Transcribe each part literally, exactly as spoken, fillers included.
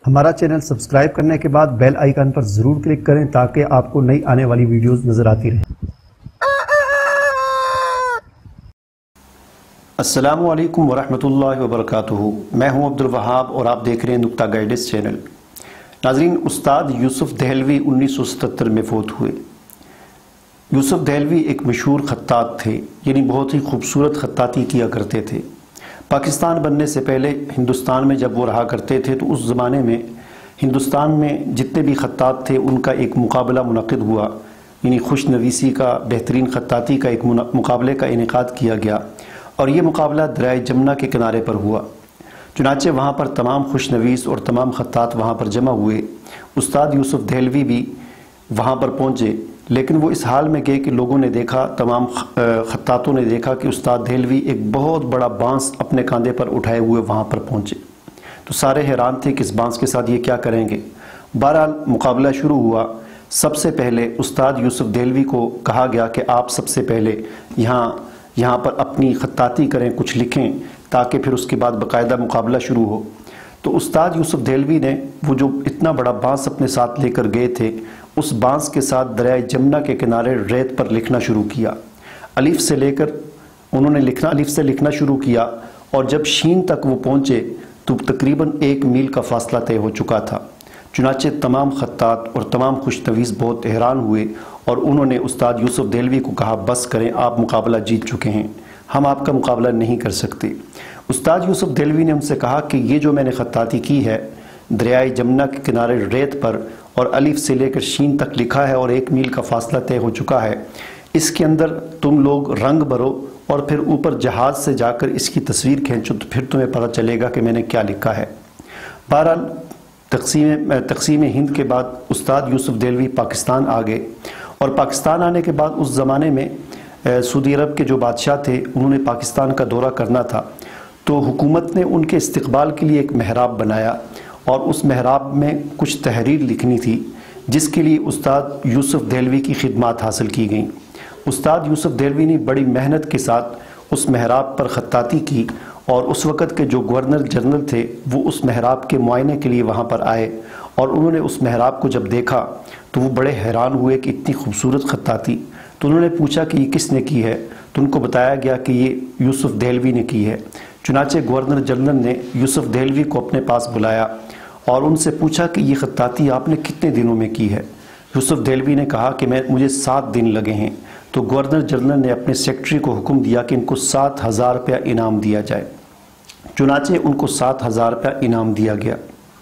ہمارا channel subscribe کرنے کے بعد بیل آئیکن پر ضرور کلک کریں تاکہ آپ کو نئی آنے والی ویڈیوز نظر آتی رہیں۔ السلام علیکم ورحمۃ اللہ وبرکاتہ۔ میں ہوں عبد الوہاب اور آپ دیکھ رہے ہیں نقطہ گائیڈنس چینل۔ ناظرین، استاد یوسف دہلوی انیس سو ستتر میں فوت ہوئے۔ یوسف دہلوی ایک مشہور خطاط تھے، یعنی بہت ہی خوبصورت خطاطی کیا کرتے تھے۔ پاکستان بننے سے پہلے ہندوستان میں جب وہ رہا کرتے تھے تو اس زمانے میں ہندوستان میں جتنے بھی خطاط تھے ان کا ایک مقابلہ منعقد ہوا، یعنی خوش نویسی کا، بہترین خطاطی کا ایک مقابلے کا انعقاد کیا گیا، اور یہ مقابلہ دریائے جمنا کے کنارے پر ہوا۔ چنانچہ وہاں پر تمام خوش نویس اور تمام خطاط وہاں پر جمع ہوئے۔ استاد یوسف دہلوی بھی وہاں پر پہنچے، لیکن وہ اس حال میں گئے کہ لوگوں نے دیکھا، تمام خطاطوں نے دیکھا کہ استاد دہلوی ایک بہت بڑا بانس اپنے کاندھے پر اٹھائے ہوئے وہاں پر پہنچے۔ تو سارے حیران تھے کہ اس بانس کے ساتھ یہ کیا کریں گے۔ بہرحال مقابلہ شروع ہوا۔ سب سے پہلے استاد یوسف دہلوی کو کہا گیا کہ آپ سب سے پہلے یہاں یہاں پر اپنی خطاطی کریں، کچھ لکھیں، تاکہ پھر اس کے بعد باقاعدہ مقابلہ شروع ہو۔ تو استاد یوسف دہلوی نے وہ جو اتنا بڑا بانس اپنے ساتھ لے کر گئے تھے، اس بانس کے ساتھ دریائے جمنا کے کنارے ریت پر لکھنا شروع کیا۔ الف سے لے کر انہوں نے لکھنا الف سے لکھنا شروع کیا، اور جب شین تک وہ پہنچے تو تقریباً ایک میل کا فاصلہ طے ہو چکا تھا۔ چنانچہ تمام خطاط اور تمام خوش نویس بہت حیران ہوئے، اور انہوں نے استاد یوسف دہلوی کو کہا بس کریں، آپ مقابلہ جیت چکے ہیں، ہم آپ کا مقابلہ نہیں کر سکتے۔ استاد یوسف دہلوی نے ان سے کہا کہ یہ جو میں نے خطاطی کی ہے دریائے جمنا کے کنارے ریت پر، اور الف سے لے کر شین تک لکھا ہے، اور ایک میل کا فاصلہ طے ہو چکا ہے، اس کے اندر تم لوگ رنگ بھرو اور پھر اوپر جہاز سے جا کر اس کی تصویر کھینچو، تو پھر تمہیں پتہ چلے گا کہ میں نے کیا لکھا ہے۔ بہرحال تقسیم تقسیم ہند کے بعد استاد یوسف دہلوی پاکستان آ گئے، اور پاکستان آنے کے بعد اس زمانے میں سعودی عرب کے جو بادشاہ تھے انہوں نے پاکستان کا دورہ کرنا تھا، تو حکومت نے ان کے استقبال کے لیے ایک محراب بنایا، اور اس محراب میں کچھ تحریر لکھنی تھی، جس کے لیے استاد یوسف دہلوی کی خدمات حاصل کی گئیں۔ استاد یوسف دہلوی نے بڑی محنت کے ساتھ اس محراب پر خطاطی کی، اور اس وقت کے جو گورنر جنرل تھے وہ اس محراب کے معائنے کے لیے وہاں پر آئے، اور انہوں نے اس محراب کو جب دیکھا تو وہ بڑے حیران ہوئے کہ اتنی خوبصورت خطاطی۔ تو انہوں نے پوچھا کہ یہ کس نے کی ہے، تو ان کو بتایا گیا کہ یہ یوسف دہلوی نے کی ہے۔ چنانچہ گورنر جنرل نے یوسف دہلوی کو اپنے پاس بلایا اور ان سے پوچھا کہ یہ خطاطی آپ نے کتنے دنوں میں کی ہے۔ یوسف دہلوی نے کہا کہ میں مجھے سات دن لگے ہیں۔ تو گورنر جنرل نے اپنے سیکرٹری کو حکم دیا کہ ان کو سات ہزار روپیہ انعام دیا جائے۔ چنانچہ ان کو سات ہزار روپیہ انعام دیا گیا۔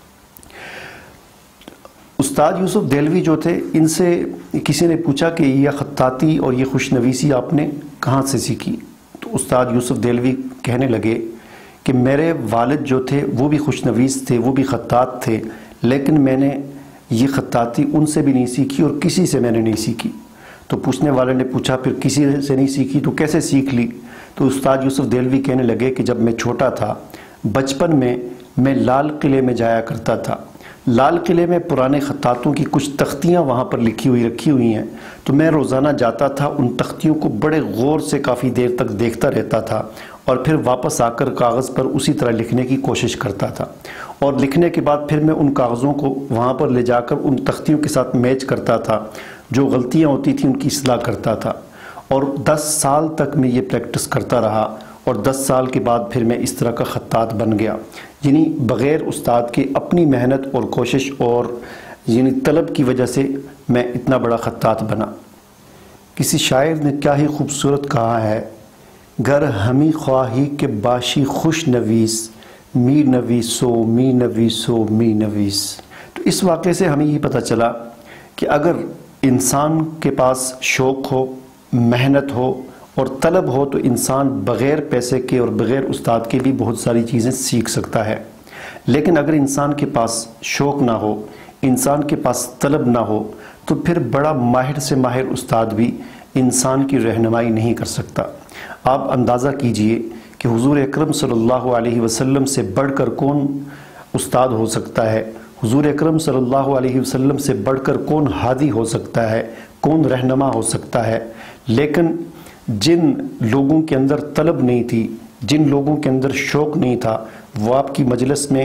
استاد یوسف دہلوی جو تھے، ان سے کسی نے پوچھا کہ یہ خطاطی اور یہ خوش نویسی آپ نے کہاں سے سیکھی؟ تو استاد یوسف دہلوی کہنے لگے کہ میرے والد جو تھے وہ بھی خوش نویس تھے، وہ بھی خطاط تھے، لیکن میں نے یہ خطاطی ان سے بھی نہیں سیکھی اور کسی سے میں نے نہیں سیکھی۔ تو پوچھنے والے نے پوچھا پھر کسی سے نہیں سیکھی تو کیسے سیکھ لی؟ تو استاد یوسف دہلوی کہنے لگے کہ جب میں چھوٹا تھا، بچپن میں میں لال قلعے میں جایا کرتا تھا۔ لال قلعے میں پرانے خطاطوں کی کچھ تختیاں وہاں پر لکھی ہوئی رکھی ہوئی ہیں، تو میں روزانہ جاتا تھا، ان تختیوں کو بڑے غور سے کافی دیر تک دیکھتا رہتا تھا، اور پھر واپس آ کر کاغذ پر اسی طرح لکھنے کی کوشش کرتا تھا، اور لکھنے کے بعد پھر میں ان کاغذوں کو وہاں پر لے جا کر ان تختیوں کے ساتھ میچ کرتا تھا، جو غلطیاں ہوتی تھیں ان کی اصلاح کرتا تھا، اور دس سال تک میں یہ پریکٹس کرتا رہا، اور دس سال کے بعد پھر میں اس طرح کا خطاط بن گیا۔ یعنی بغیر استاد کے اپنی محنت اور کوشش اور یعنی طلب کی وجہ سے میں اتنا بڑا خطاط بنا۔ کسی شاعر نے کیا ہی خوبصورت کہا ہے، گر ہمی خواہی کہ باشی خوش نویس، می نویسو می نویسو می نویس۔ تو اس واقعے سے ہمیں یہ پتہ چلا کہ اگر انسان کے پاس شوق ہو، محنت ہو اور طلب ہو تو انسان بغیر پیسے کے اور بغیر استاد کے بھی بہت ساری چیزیں سیکھ سکتا ہے، لیکن اگر انسان کے پاس شوق نہ ہو، انسان کے پاس طلب نہ ہو، تو پھر بڑا ماہر سے ماہر استاد بھی انسان کی رہنمائی نہیں کر سکتا۔ آپ اندازہ کیجئے کہ حضور اکرم صلی اللہ علیہ وسلم سے بڑھ کر کون استاد ہو سکتا ہے، حضور اکرم صلی اللہ علیہ وسلم سے بڑھ کر کون ہادی ہو سکتا ہے، کون رہنما ہو سکتا ہے، لیکن جن لوگوں کے اندر طلب نہیں تھی، جن لوگوں کے اندر شوق نہیں تھا، وہ آپ کی مجلس میں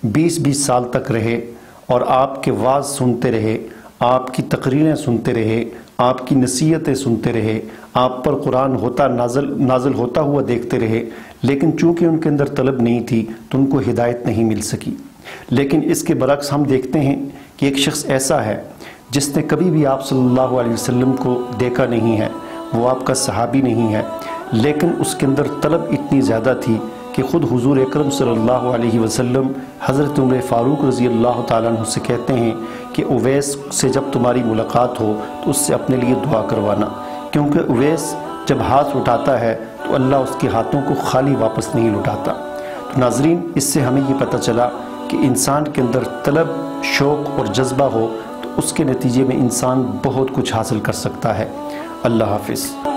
بیس بیس سال تک رہے اور آپ کے واعظ سنتے رہے، آپ کی تقریریں سنتے رہے، آپ کی نصیحتیں سنتے رہے، آپ پر قرآن ہوتا نازل نازل ہوتا ہوا دیکھتے رہے، لیکن چونکہ ان کے اندر طلب نہیں تھی تو ان کو ہدایت نہیں مل سکی۔ لیکن اس کے برعکس ہم دیکھتے ہیں کہ ایک شخص ایسا ہے جس نے کبھی بھی آپ صلی اللہ علیہ وسلم کو دیکھا نہیں ہے، وہ آپ کا صحابی نہیں ہے، لیکن اس کے اندر طلب اتنی زیادہ تھی کہ خود حضور اکرم صلی اللہ علیہ وسلم حضرت عمر فاروق رضی اللہ تعالیٰ عنہ سے کہتے ہیں کہ اویس سے جب تمہاری ملاقات ہو تو اس سے اپنے لیے دعا کروانا، کیونکہ اویس جب ہاتھ اٹھاتا ہے تو اللہ اس کے ہاتھوں کو خالی واپس نہیں لوٹاتا۔ تو ناظرین، اس سے ہمیں یہ پتہ چلا کہ انسان کے اندر طلب، شوق اور جذبہ ہو تو اس کے نتیجے میں انسان بہت کچھ حاصل کر سکتا ہے۔ اللہ حافظ۔